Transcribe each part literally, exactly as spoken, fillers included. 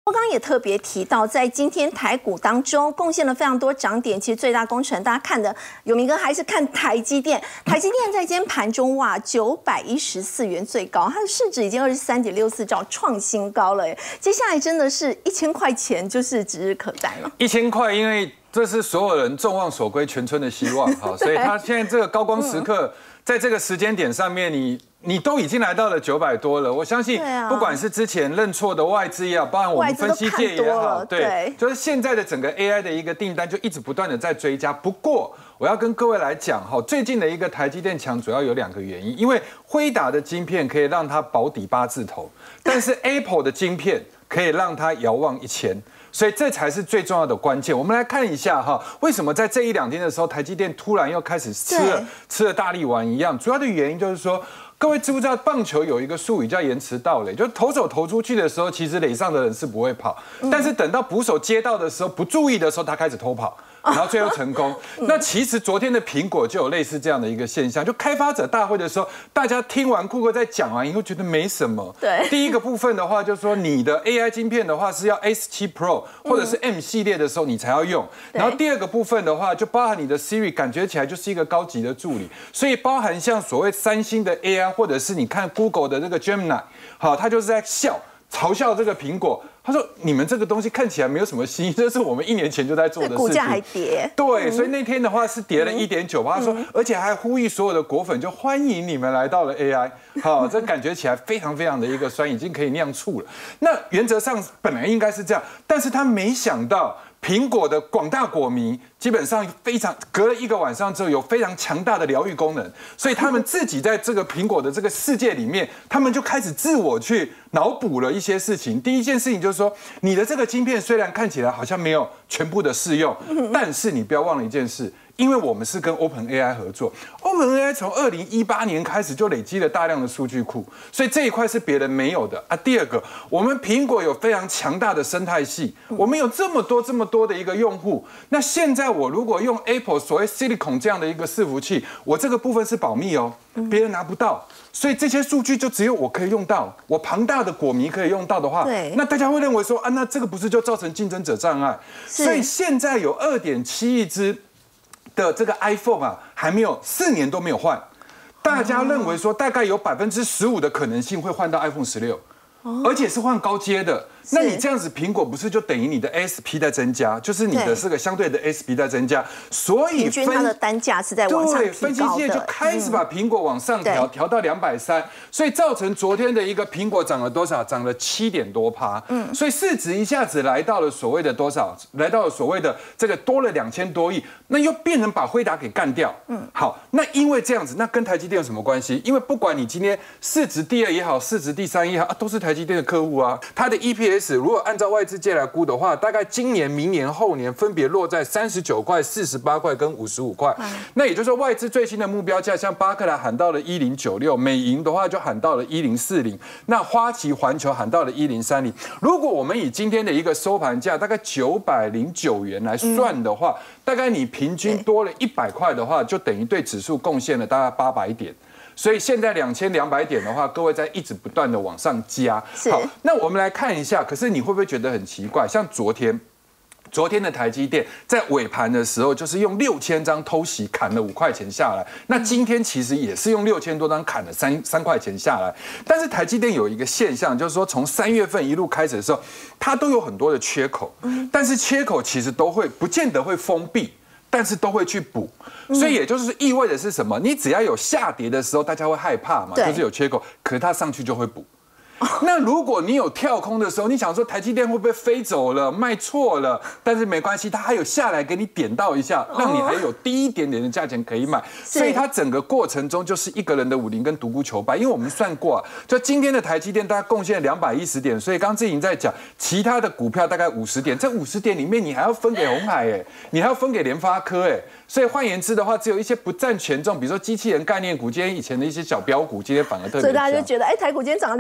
我刚刚也特别提到，在今天台股当中贡献了非常多涨点，其实最大功臣大家看的有明哥还是看台积电。台积电在今天盘中哇，九百一十四元最高，它的市值已经二十三点六四兆，创新高了。接下来真的是一千块钱就是指日可待了。 一千块，因为这是所有人众望所归、全村的希望哈，所以它现在这个高光时刻，在这个时间点上面，你。你都已经来到了九百多了，我相信，不管是之前认错的外资也好，包含我们分析界也好，对，就是现在的整个 A I 的一个订单就一直不断的在追加。不过，我要跟各位来讲哈，最近的一个台积电强主要有两个原因，因为辉达的晶片可以让它保底八字头，但是 Apple 的晶片可以让它遥望一千。所以这才是最重要的关键。我们来看一下哈，为什么在这一两天的时候，台积电突然又开始吃了吃了大力丸一样？主要的原因就是说。各位知不知道棒球有一个术语叫延迟盗垒？就是投手投出去的时候，其实垒上的人是不会跑，但是等到捕手接到的时候，不注意的时候，他开始偷跑。然后最后成功。那其实昨天的苹果就有类似这样的一个现象，就开发者大会的时候，大家听完库克在讲完以后，觉得没什么。 对。 第一个部分的话，就是说你的 A I 晶片的话是要 S 七 Pro 或者是 M 系列的时候你才要用。然后第二个部分的话，就包含你的 Siri 感觉起来就是一个高级的助理，所以包含像所谓三星的 A I 或者是你看 Google 的这个 Gemini， 好，它就是在笑。嘲笑这个苹果，他说：“你们这个东西看起来没有什么新意，这是我们一年前就在做的事情。”股价还跌， 对，嗯、所以那天的话是跌了一点九八。他说，而且还呼吁所有的果粉，就欢迎你们来到了 A I。好，这感觉起来非常非常的一个酸，已经可以酿醋了。那原则上本来应该是这样，但是他没想到。苹果的广大果迷基本上非常隔了一个晚上之后，有非常强大的疗愈功能，所以他们自己在这个苹果的这个世界里面，他们就开始自我去脑补了一些事情。第一件事情就是说，你的这个晶片虽然看起来好像没有全部的适用，但是你不要忘了一件事。因为我们是跟 OpenAI 合作 ，OpenAI 从二零一八年开始就累积了大量的数据库，所以这一块是别人没有的啊。第二个，我们苹果有非常强大的生态系，我们有这么多这么多的一个用户。那现在我如果用 Apple 所谓 Silicon 这样的一个伺服器，我这个部分是保密哦，别人拿不到，所以这些数据就只有我可以用到，我庞大的果迷可以用到的话，那大家会认为说啊，那这个不是就造成竞争者障碍？所以现在有二点七亿只。的这个 iPhone 啊，还没有四年都没有换，大家认为说大概有百分之十五的可能性会换到 iPhone 十六，而且是换高阶的。那你这样子，苹果不是就等于你的 A S P 在增加，就是你的这个相对的 A S P 在增加，所以平均它的单价是在往上提高的。 对，分析界就开始把苹果往上调，调到两百三，所以造成昨天的一个苹果涨了多少？涨了七点多趴，嗯，所以市值一下子来到了所谓的多少？来到了所谓的这个多了两千多亿，那又变成把辉达给干掉，嗯，好，那因为这样子，那跟台积电有什么关系？因为不管你今天市值第二也好，市值第三也好，啊，都是台积电的客户啊，它的 E P S 如果按照外资界来估的话，大概今年、明年、后年分别落在三十九块、四十八块跟五十五块。那也就是说，外资最新的目标价，像巴克莱喊到了一零九六，美银的话就喊到了一零四零，那花旗环球喊到了一零三零。如果我们以今天的一个收盘价大概九百零九元来算的话，嗯、大概你平均多了一百块的话，就等于对指数贡献了大概八百点。所以现在两千两百点的话，各位在一直不断的往上加。好，那我们来看一下。可是你会不会觉得很奇怪？像昨天，昨天的台积电在尾盘的时候，就是用六千张偷袭砍了五块钱下来。那今天其实也是用六千多张砍了三三块钱下来。但是台积电有一个现象，就是说从三月份一路开始的时候，它都有很多的缺口，但是缺口其实都会不见得会封闭。但是都会去补，所以也就是意味着是什么？你只要有下跌的时候，大家会害怕嘛，就是有缺口，可是它上去就会补。那如果你有跳空的时候，你想说台积电会不会飞走了、卖错了？但是没关系，它还有下来给你点到一下，让你还有低一点点的价钱可以买。所以它整个过程中就是一个人的武林跟独孤求败。因为我们算过啊，就今天的台积电大概贡献两百一十点，所以刚刚志颖在讲其他的股票大概五十点，这五十点里面你还要分给鸿海哎，你还要分给联发科哎。所以换言之的话，只有一些不占权重，比如说机器人概念股，今天以前的一些小标股，今天反而特别强。 所以大家就觉得，哎，台股今天涨了两百多点。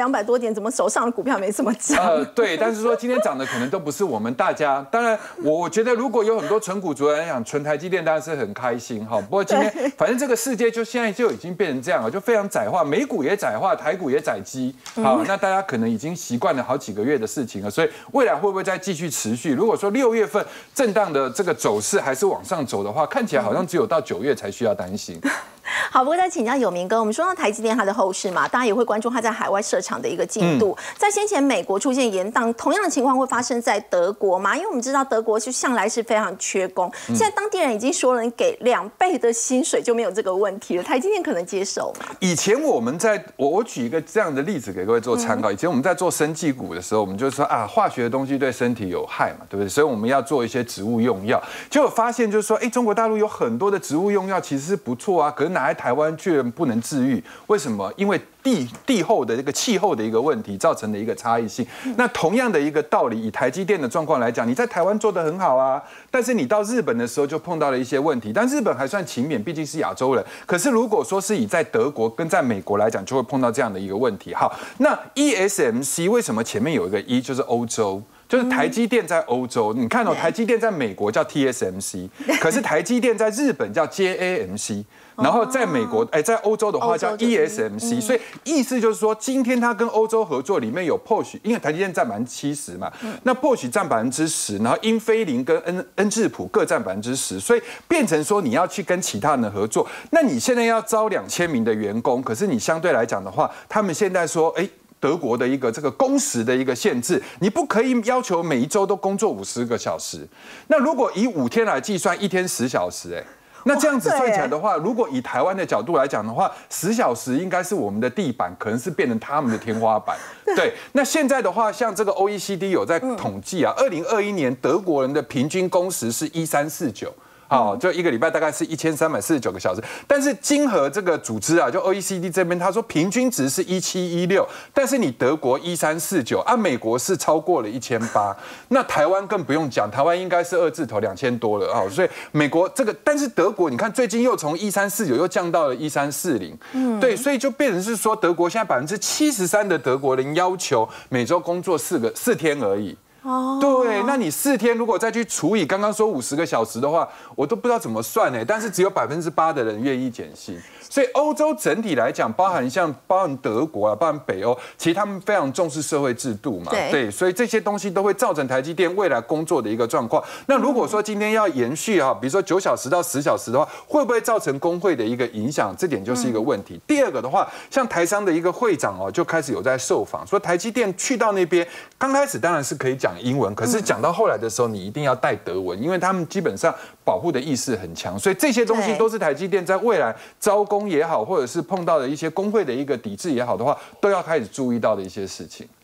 点怎么手上的股票没这么涨？ 呃，对，但是说今天涨的可能都不是我们大家。当然，我我觉得如果有很多纯股族来讲，纯台积电当然是很开心哈。不过今天反正这个世界就现在就已经变成这样了，就非常窄化，美股也窄化，台股也窄基。好，那大家可能已经习惯了好几个月的事情了，所以未来会不会再继续持续？如果说六月份震荡的这个走势还是往上走的话，看起来好像只有到九月才需要担心。 好，不过再请教有明哥，我们说到台积电它的后市嘛，大家也会关注它在海外设厂的一个进度。嗯、在先前美国出现延宕，同样的情况会发生在德国吗？因为我们知道德国是向来是非常缺工，嗯、现在当地人已经说了，你给两倍的薪水就没有这个问题了。台积电可能接受吗？ 以前我们在我我举一个这样的例子给各位做参考。以前我们在做生技股的时候，我们就说啊，化学的东西对身体有害嘛，对不对？所以我们要做一些植物用药。结果发现就是说，哎，中国大陆有很多的植物用药其实是不错啊，可是拿来台湾却不能治愈，为什么？因为地地后的这个气候的一个问题造成的一个差异性。那同样的一个道理，以台积电的状况来讲，你在台湾做得很好啊，但是你到日本的时候就碰到了一些问题。但日本还算勤勉，毕竟是亚洲人。可是如果说是以在德国跟在美国来讲，就会碰到这样的一个问题。好，那 E S M C 为什么前面有一个 E 就是欧洲？就是台积电在欧洲，你看哦，台积电在美国叫 T S M C， 可是台积电在日本叫 J A M C， 然后在美国，哎，在欧洲的话叫 E S M C， 所以意思就是说，今天它跟欧洲合作里面有 P O S H， 因为台积电占百分之七十嘛，那 P O S H 占百分之十，然后英飞凌跟恩恩智浦各占百分之十，所以变成说你要去跟其他人合作，那你现在要招两千名的员工，可是你相对来讲的话，他们现在说，哎。德国的一个这个工时的一个限制，你不可以要求每一周都工作五十个小时。那如果以五天来计算，一天十小时，哎，那这样子算起来的话，如果以台湾的角度来讲的话，十小时应该是我们的地板，可能是变成他们的天花板。对，那现在的话，像这个 O E C D 有在统计啊，二零二一年德国人的平均工时是一三四九。好，就一个礼拜大概是一千三百四十九个小时，但是经合这个组织啊，就 O E C D 这边，他说平均值是一七一六，但是你德国一三四九，啊，美国是超过了一千八，那台湾更不用讲，台湾应该是二字头两千多了啊，所以美国这个，但是德国你看最近又从一三四九又降到了一三四零，嗯，对，所以就变成是说德国现在百分之七十三的德国人要求每周工作四个四天而已。哦，对，那你四天如果再去除以刚刚说五十个小时的话，我都不知道怎么算呢。但是只有百分之八的人愿意减薪，所以欧洲整体来讲，包含像包含德国啊，包含北欧，其实他们非常重视社会制度嘛，对，对，所以这些东西都会造成台积电未来工作的一个状况。那如果说今天要延续哈，比如说九小时到十小时的话，会不会造成工会的一个影响？这点就是一个问题。嗯、第二个的话，像台商的一个会长哦，就开始有在受访，说台积电去到那边，刚开始当然是可以讲英文，可是讲到后来的时候，你一定要带德文，因为他们基本上保护的意识很强，所以这些东西都是台积电在未来招工也好，或者是碰到的一些工会的一个抵制也好的话，都要开始注意到的一些事情。